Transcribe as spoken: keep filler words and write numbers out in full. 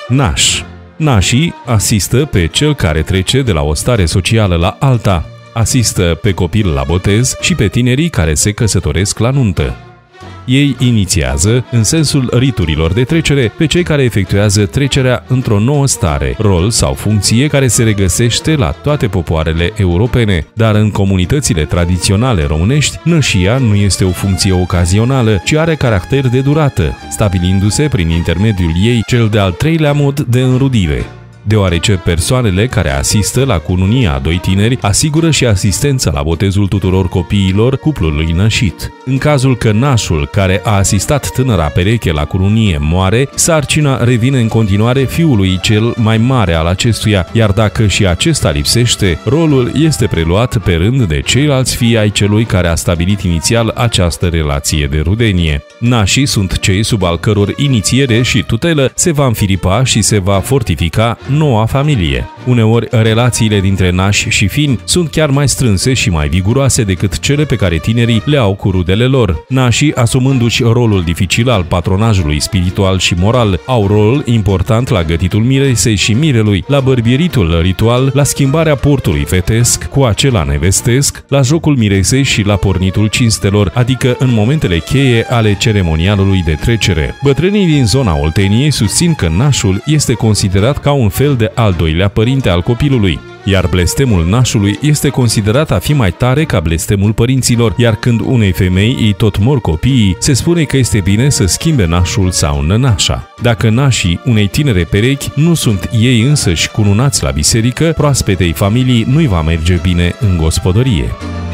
Naș. Nașii asistă pe cel care trece de la o stare socială la alta, asistă pe copil la botez și pe tinerii care se căsătoresc la nuntă. Ei inițiază, în sensul riturilor de trecere, pe cei care efectuează trecerea într-o nouă stare, rol sau funcție care se regăsește la toate popoarele europene, dar în comunitățile tradiționale românești, nășia nu este o funcție ocazională, ci are caracter de durată, stabilindu-se prin intermediul ei cel de-al treilea mod de înrudire. Deoarece persoanele care asistă la cununia a doi tineri asigură și asistența la botezul tuturor copiilor cuplului nășit. În cazul că nașul care a asistat tânăra pereche la cununie moare, sarcina revine în continuare fiului cel mai mare al acestuia, iar dacă și acesta lipsește, rolul este preluat pe rând de ceilalți fii ai celui care a stabilit inițial această relație de rudenie. Nașii sunt cei sub al căror inițiere și tutelă se va înfiripa și se va fortifica noua familie. Uneori, relațiile dintre nași și fini sunt chiar mai strânse și mai viguroase decât cele pe care tinerii le au cu rudele lor. Nașii, asumându-și rolul dificil al patronajului spiritual și moral, au rol important la gătitul miresei și mirelui, la bărbieritul ritual, la schimbarea portului fetesc cu acela nevestesc, la jocul miresei și la pornitul cinstelor, adică în momentele cheie ale ceremonialului de trecere. Bătrânii din zona Olteniei susțin că nașul este considerat ca un fel de al doilea părinte al copilului, iar blestemul nașului este considerat a fi mai tare ca blestemul părinților, iar când unei femei îi tot mor copiii, se spune că este bine să schimbe nașul sau nănașa. Dacă nașii unei tinere perechi nu sunt ei însăși cununați la biserică, proaspetei familii nu-i va merge bine în gospodărie.